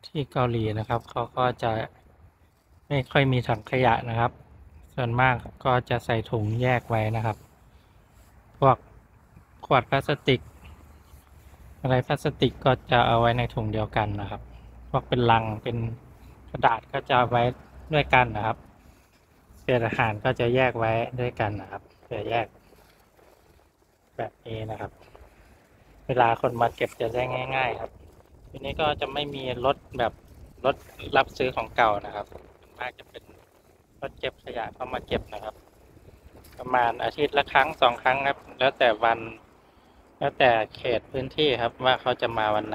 ที่เกาหลีนะครับเขาก็จะไม่ค่อยมีถังขยะนะครับ ส่วนมากก็จะใส่ถุงแยกไว้นะครับ พวกขวดพลาสติกอะไรพลาสติกก็จะเอาไว้ในถุงเดียวกันนะครับ พวกเป็นลังเป็นกระดาษก็จะเอาไว้ด้วยกันนะครับเศษอาหารก็จะแยกไว้ด้วยกันนะครับเพื่อแยกแบบนี้นะครับ เวลาคนมาเก็บจะได้ง่ายๆครับทีนี้ก็จะไม่มีรถแบบรถรับซื้อของเก่านะครับมากจะเป็นรถเก็บขยะเข้ามาเก็บนะครับ ประมาณอาทิตย์ละครั้ง2 ครั้งครับแล้วแต่วัน แล้วแต่เขตพื้นที่ครับว่าเขาจะมาวันไหน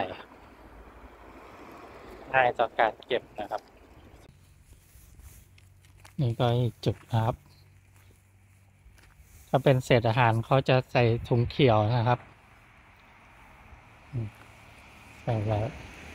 ง่ายต่อการเก็บนะครับ นี่ก็อีกจุดนะครับถ้าเป็นเศษอาหารเขาจะใส่ถุงเขียวนะครับใส่แล้ว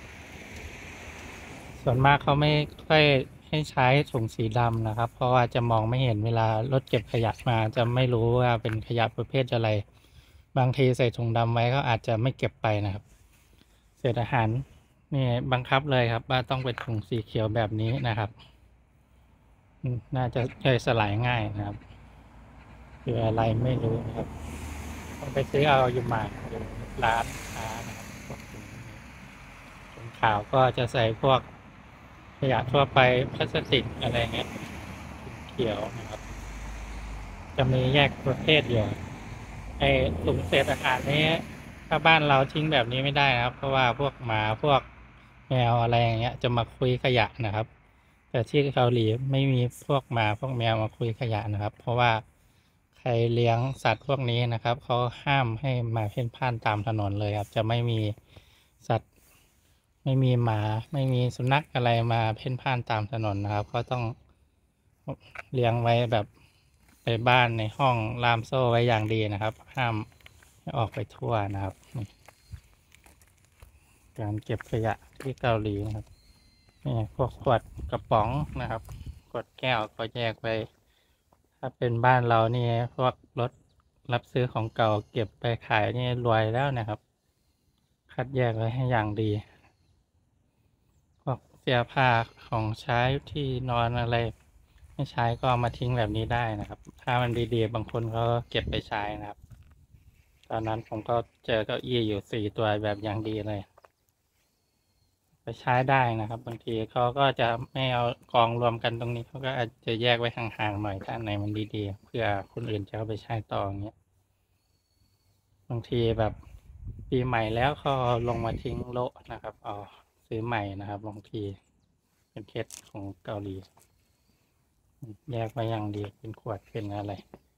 ส่วนมากเขาไม่ค่อยให้ใช้ถุงสีดำนะครับ เพราะว่าจะมองไม่เห็นเวลารถเก็บขยะมาจะไม่รู้ว่าเป็นขยะประเภทอะไร บางทีใส่ถุงดำไว้เขาอาจจะไม่เก็บไปนะครับ เศษอาหารนี่บังคับเลยครับว่าต้องเป็นถุงสีเขียวแบบนี้นะครับน่าจะย่อยสลายง่ายนะครับคืออะไรไม่รู้นะครับต้องไปซื้อเอาอยู่มาอยู่ร้านค้านะครับพวกถุงขาวก็จะใส่พวกขยะทั่วไปพลาสติกอะไรเงี้ยถุงเขียวนะครับจะมีแยกประเภทอยู่ไอ้ถุงเศษอาหารนี้ถ้าบ้านเราทิ้งแบบนี้ไม่ได้นะครับเพราะว่าพวกหมาพวกแมวอะไรอย่างเงี้ยจะมาคุยขยะนะครับแต่ที่เกาหลีไม่มีพวกหมาพวกแมวมาคุยขยะนะครับเพราะว่าใครเลี้ยงสัตว์พวกนี้นะครับเขาห้ามให้มาเพ่นพ่านตามถนนเลยครับจะไม่มีสัตว์ไม่มีหมาไม่มีสุนัขอะไรมาเพ่นพ่านตามถนนนะครับก็ต้องเลี้ยงไว้แบบในบ้านในห้องล่ามโซ่ไว้อย่างดีนะครับห้ามออกไปทั่วนะครับการเก็บขยะที่เกาหลีนะครับนี่พวกขวดกระป๋องนะครับขวดแก้วก็แยกไปถ้าเป็นบ้านเรานี่พวกรถรับซื้อของเก่าเก็บไปขายนี่รวยแล้วนะครับคัดแยกไว้ให้อย่างดีพวกเสื้อผ้าของใช้ที่นอนอะไรไม่ใช้ก็เอามาทิ้งแบบนี้ได้นะครับถ้ามันดีๆบางคนเขาเก็บไปใช้นะครับตอนนั้นผมก็เจอเก้าอี้อยู่4 ตัวแบบอย่างดีเลยไปใช้ได้นะครับบางทีเขาก็จะไม่เอากองรวมกันตรงนี้เขาก็อาจจะแยกไว้ห่างๆหน่อยถ้าอันไหนมันดีๆเพื่อคนอื่นจะเอาไปใช้ต่ออย่างเงี้ยบางทีแบบปีใหม่แล้วเขาเอาลงมาทิ้งโละนะครับเอาซื้อใหม่นะครับบางทีเป็นเคสของเกาหลีแยกไว้อย่างดีเป็นขวดเป็นอะไร